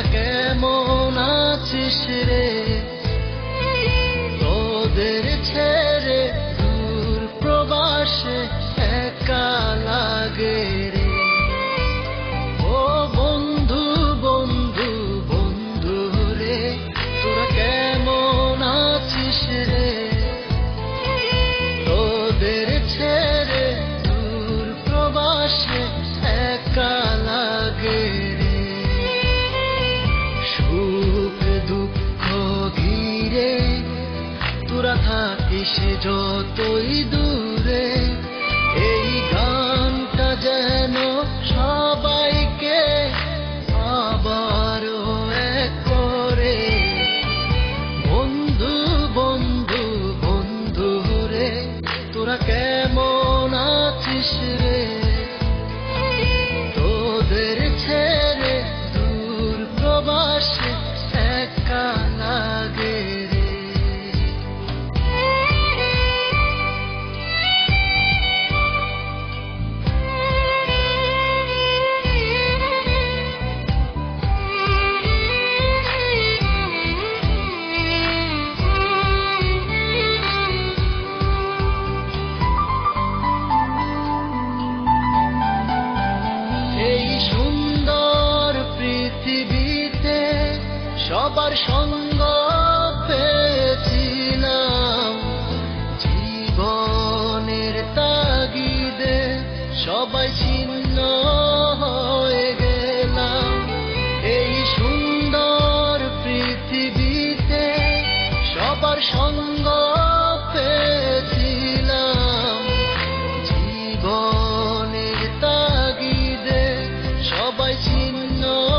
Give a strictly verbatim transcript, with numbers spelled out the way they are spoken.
কেমন আছিস রে? তোদের ছেড়ে দূর প্রবাসে একা লাগে রে। ও বন্ধু বন্ধু বন্ধু রে, তোরা কেমন আছিস রে? তোদের ছেড়ে দূর প্রবাসে একা লাগে রে। সুখ দুঃখ ঘিরে তোরা থাকিস যতই দূরে, এই গানটা যেন সবাইকে আবারও এক করে। বন্ধু বন্ধু বন্ধু রে, তোরা কেমন আছিস রে? তোদের ছেড়ে দূর প্রবাসে একা লাগে রে। এই সুন্দর পৃথিবীতে সবার সঙ্গ পেয়েছিলাম, জীবনের তাগিদে সবাই ছিন্ন হয়ে গেলাম। এই সুন্দর পৃথিবীতে সবার সঙ্গ পেয়েছিলাম, জীবনের তাগিদে সবাই ছিন্ন